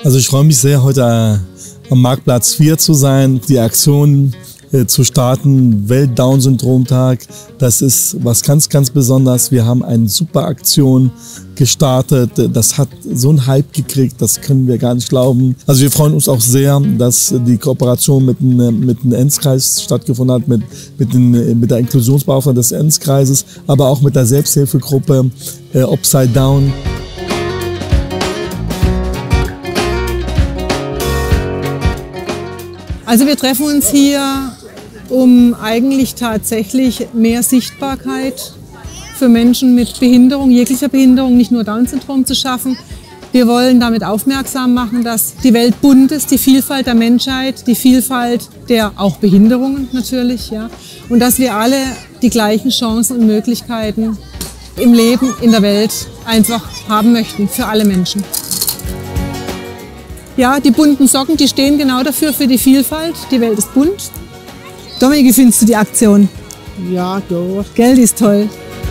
Also ich freue mich sehr, heute am Marktplatz 4 zu sein, die Aktion zu starten, Welt-Down-Syndrom-Tag. Das ist was ganz, ganz Besonderes. Wir haben eine super Aktion gestartet. Das hat so einen Hype gekriegt, das können wir gar nicht glauben. Also wir freuen uns auch sehr, dass die Kooperation mit dem Enzkreis stattgefunden hat, mit der Inklusionsbeauftragten des Enzkreises, aber auch mit der Selbsthilfegruppe Upside Down. Also wir treffen uns hier, um eigentlich tatsächlich mehr Sichtbarkeit für Menschen mit Behinderung, jeglicher Behinderung, nicht nur Down-Syndrom zu schaffen. Wir wollen damit aufmerksam machen, dass die Welt bunt ist, die Vielfalt der Menschheit, die Vielfalt der auch Behinderungen natürlich, ja, und dass wir alle die gleichen Chancen und Möglichkeiten im Leben, in der Welt einfach haben möchten, für alle Menschen. Ja, die bunten Socken, die stehen genau dafür, für die Vielfalt. Die Welt ist bunt. Dominik, wie findest du die Aktion? Ja, doch. Geld ist toll.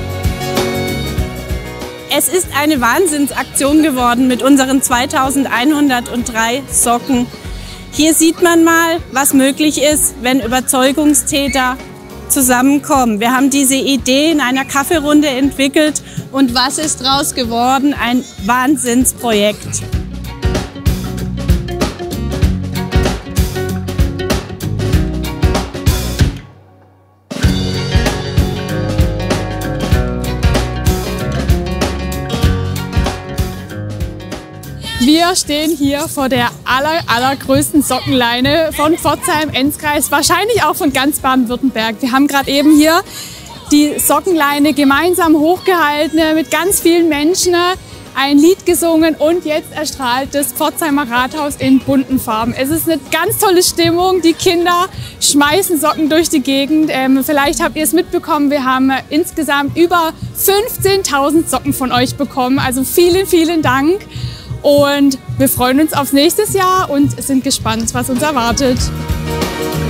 Es ist eine Wahnsinnsaktion geworden mit unseren 2103 Socken. Hier sieht man mal, was möglich ist, wenn Überzeugungstäter zusammenkommen. Wir haben diese Idee in einer Kaffeerunde entwickelt und was ist daraus geworden? Ein Wahnsinnsprojekt. Wir stehen hier vor der allergrößten Sockenleine von Pforzheim-Enzkreis, wahrscheinlich auch von ganz Baden-Württemberg. Wir haben gerade eben hier die Sockenleine gemeinsam hochgehalten, mit ganz vielen Menschen ein Lied gesungen und jetzt erstrahlt das Pforzheimer Rathaus in bunten Farben. Es ist eine ganz tolle Stimmung, die Kinder schmeißen Socken durch die Gegend. Vielleicht habt ihr es mitbekommen, wir haben insgesamt über 15.000 Socken von euch bekommen, also vielen, vielen Dank. Und wir freuen uns aufs nächste Jahr und sind gespannt, was uns erwartet.